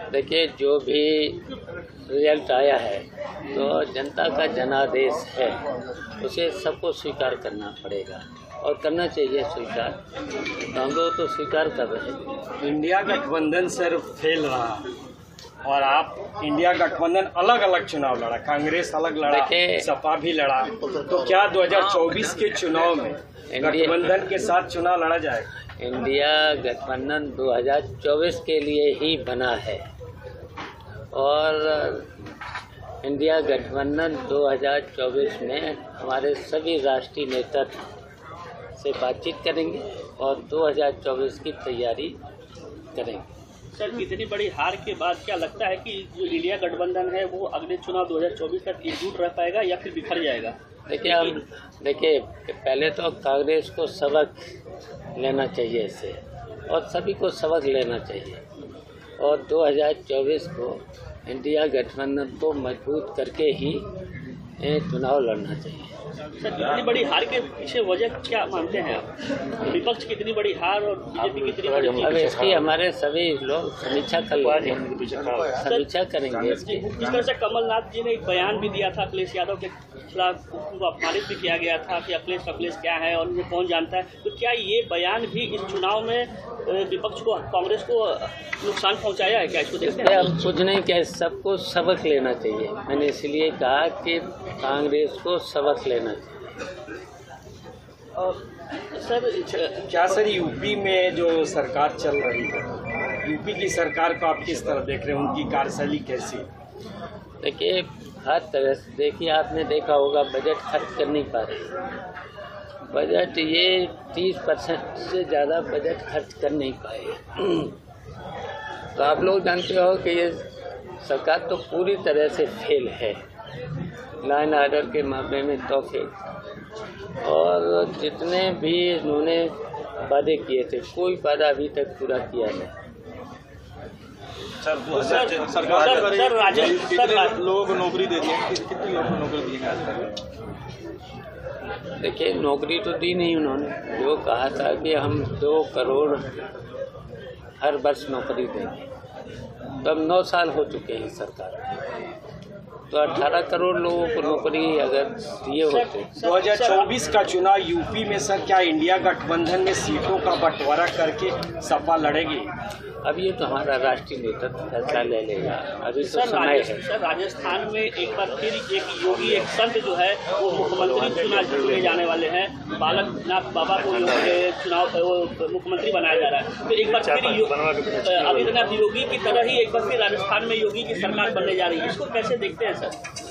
देखिए, जो भी रिजल्ट आया है तो जनता का जनादेश है, उसे सबको स्वीकार करना पड़ेगा और करना चाहिए स्वीकार। तो हम लोग तो स्वीकार कर रहे हैं। इंडिया गठबंधन सर फेल रहा और आप इंडिया गठबंधन अलग अलग चुनाव लड़ा, कांग्रेस अलग लड़ा, सपा भी लड़ा, तो क्या 2024 के चुनाव में गठबंधन के साथ चुनाव लड़ा जाएगा? इंडिया गठबंधन 2024 के लिए ही बना है और इंडिया गठबंधन 2024 में हमारे सभी राष्ट्रीय नेतृत्व से बातचीत करेंगे और 2024 की तैयारी करेंगे। सर, इतनी बड़ी हार के बाद क्या लगता है कि जो इंडिया गठबंधन है वो अगले चुनाव 2024 तक एकजुट रह पाएगा या फिर बिखर जाएगा? देखिए पहले तो कांग्रेस को सबक लेना चाहिए इससे और सभी को सबक लेना चाहिए और 2024 को इंडिया गठबंधन को मजबूत करके ही चुनाव लड़ना चाहिए। सर, इतनी बड़ी हार के पीछे वजह क्या मानते हैं आप? विपक्ष की इतनी बड़ी हार और बीजेपी की इतनी बड़ी? अब इसकी हमारे सभी लोग समीक्षा करेंगे इसकी। जिस तरह से कमलनाथ जी ने एक बयान भी दिया था अखिलेश यादव के खिलाफ, उनको अपमानित भी किया गया था कि अखिलेश क्या है और उन्हें कौन जानता है, तो क्या ये बयान भी इस चुनाव में विपक्ष को, कांग्रेस को नुकसान पहुंचाया है क्या? इसको देखते हैं। हम कुछ नहीं कह, सबको सबक लेना चाहिए। मैंने इसलिए कहा कि कांग्रेस को सबक लेना चाहिए। और सर, क्या सर यूपी में जो सरकार चल रही है, यूपी की सरकार को आप किस तरह देख रहे हैं, उनकी कार्यशैली कैसी? देखिए, हर तरह से देखिए, आपने देखा होगा बजट खर्च कर नहीं पा रहे। बजट ये 30% से ज़्यादा बजट खर्च कर नहीं पाए। तो आप लोग जानते हो कि ये सरकार तो पूरी तरह से फेल है, लाइन ऑर्डर के मामले में तो फेल। और जितने भी इन्होंने वादे किए थे, कोई वादा अभी तक पूरा किया नहीं। सरकार लोग नौकरी देते हैं, कितने लोगों को नौकरी दी है? देखिए, नौकरी तो दी नहीं उन्होंने। जो कहा था कि हम 2 करोड़ हर वर्ष नौकरी देंगे, तो अब 9 साल हो चुके हैं सरकार, तो 18 करोड़ लोगों को नौकरी अगर दिए होते। 2024 का चुनाव यूपी में सर, क्या इंडिया गठबंधन में सीटों का बंटवारा करके सपा लड़ेगी? अब ये तो हमारा राष्ट्रीय नेतृत्व फैसला ले लेगा, अभी तो समय है। सर, राजस्थान में एक बार फिर एक योगी, एक संत जो है वो मुख्यमंत्री चुने जाने वाले हैं। बालकनाथ बाबा को चुनाव मुख्यमंत्री बनाया जा रहा है। तो एक बार फिर आदित्यनाथ योगी की तरह ही एक बार फिर राजस्थान में योगी की सरकार बनने जा रही है। इसको कैसे देखते हैं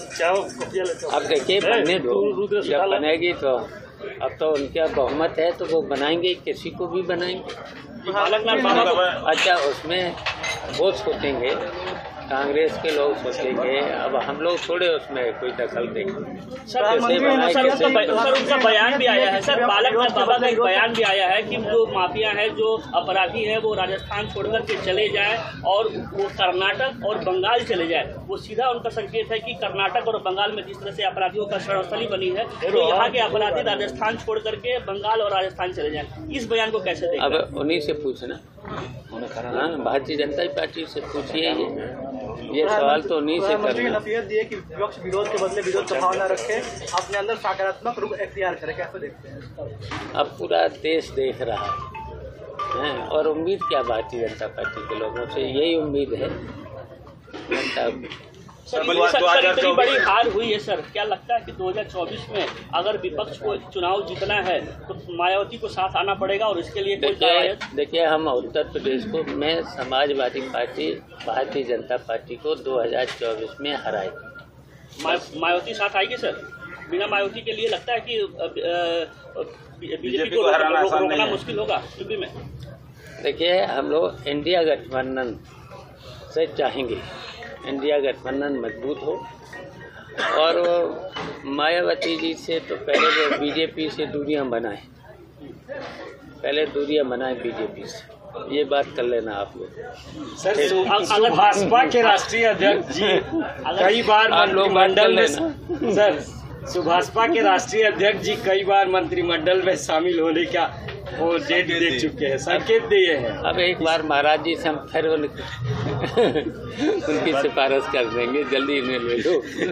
सर? अब देखिए, बनने दो, जब बनेगी तो अब तो उनका बहुमत है तो वो बनाएंगे, किसी को भी बनाएंगे। अच्छा, उसमें वो सोचेंगे, कांग्रेस के लोग सोचेंगे, अब हम लोग थोड़े उसमें कोई दखल देंगे। सर, उनका बयान भी आया है सर, बालकनाथ बाबा का एक बयान भी आया है कि जो माफिया है, जो अपराधी है, वो राजस्थान छोड़कर के चले जाए और वो कर्नाटक और बंगाल चले जाए। वो सीधा उनका संकेत है कि कर्नाटक और बंगाल में जिस तरह से अपराधियों का शरणस्थली बनी है, तो यहाँ के अपराधी राजस्थान छोड़ करके बंगाल और राजस्थान चले जाए। इस बयान को कैसे देखें? अब उन्हीं से पूछना, भारतीय जनता पार्टी से पूछिए। ये सवाल तो उन्हीं से करना। नसीहत दी है कि विपक्ष विरोध के बदले विरोध का भाव न रखे, अपने अंदर सकारात्मक रुख अख्तियार करे। कैसे देखते हैं? अब पूरा देश देख रहा है और उम्मीद क्या भारतीय जनता पार्टी के लोगों से, यही उम्मीद है जनता। सर, इतनी बड़ी हार हुई है सर, क्या लगता है कि 2024 में अगर विपक्ष को चुनाव जीतना है तो मायावती को साथ आना पड़ेगा और इसके लिए देखिए, हम उत्तर प्रदेश को में समाजवादी पार्टी, भारतीय जनता पार्टी को 2024 में हराएगी। मायावती साथ आएगी सर? बिना मायावती के लिए लगता है कि बीजेपी को रोकना मुश्किल होगा यूपी में? देखिए, हम लोग इंडिया गठबंधन से चाहेंगे इंडिया गठबंधन मजबूत हो और मायावती जी से तो पहले वो बीजेपी से दूरियां बनाए, पहले दूरियां बनाए बीजेपी से। ये बात कर लेना आप लोग। सर, भाजपा के राष्ट्रीय अध्यक्ष जी कई बार मंत्रिमंडल में, सर भाजपा के राष्ट्रीय अध्यक्ष जी कई बार मंत्रिमंडल में शामिल होने का वो डेट दे चुके हैं, संकेत दिए हैं। अब एक बार महाराज जी से हम फिर उनकी सिफारिश कर देंगे, जल्दी इन्हें ले लो।